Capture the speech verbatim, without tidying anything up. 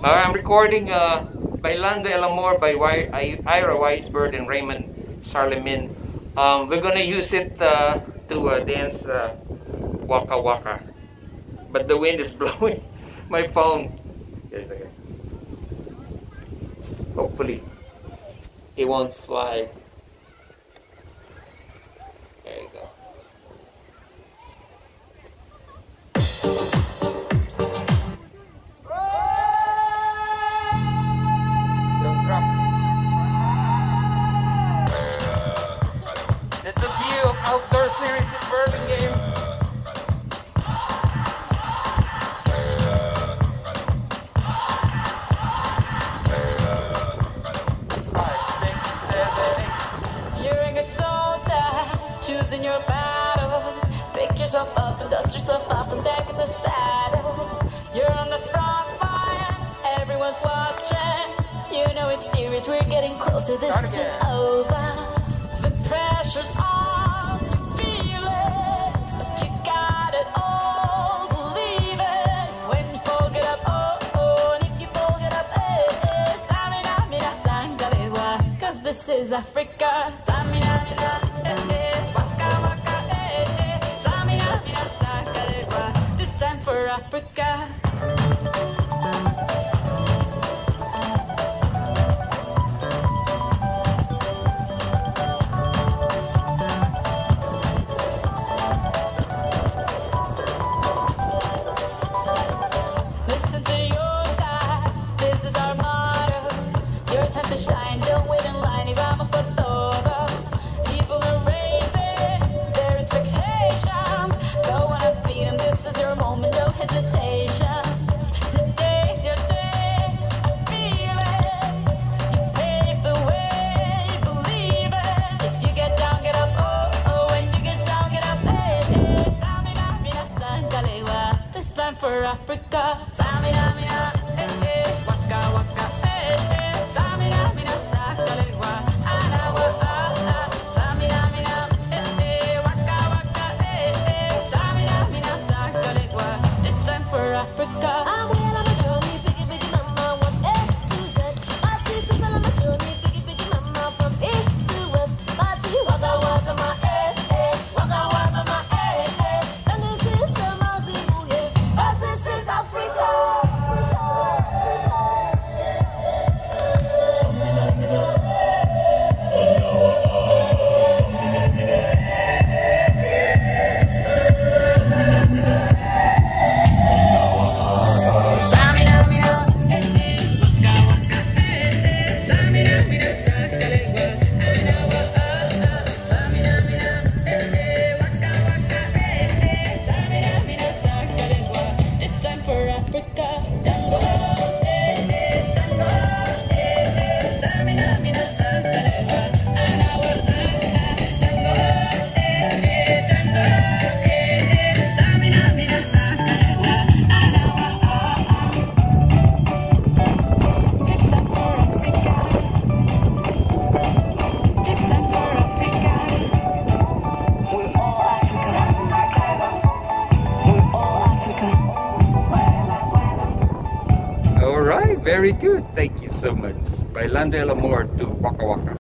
Uh, I'm recording uh, Bailando El Amor by Ira Weisburd and Raymond Sarlemijn. Um, we're gonna use it uh, to uh, dance uh, Waka Waka. But the wind is blowing my phone. Hopefully it won't fly. There you go. That's the view of outdoor series in Burlingame. You're a soldier, choosing your battle. Pick yourself up and dust yourself off and back in the saddle. You're on the front line, everyone's watching. You know it's serious, we're getting closer, this isn't over. The pressure's on, feel it, but you got it all, believe it. When you fold it up, oh, oh, and if you fold it up, eh, eh, Samina, mina, sangalewa, cause this is Africa. Samina, mina, eh, eh, waka, waka, eh, eh, Samina, mina, sangalewa, this time for Africa. For Africa, Samina, mina, eh, eh, waka, waka, eh, eh, Samina, mina, sakalewa, anawa, ah, ah, Samina, mina, eh, eh, waka, waka, eh, eh, Samina, mina, sakalewa, it's time for Africa. I will on a journey, biggie, biggie, mama, one A to Z. My sisters on a journey, biggie, biggie, mama, from east to west. My tea, waka, waka, my eh, eh, waka, waka, my eh, eh, Sunday, sister, Mazimu, yeah. This is Africa. Very good. Thank you so much. Bailando El Amor to Waka Waka.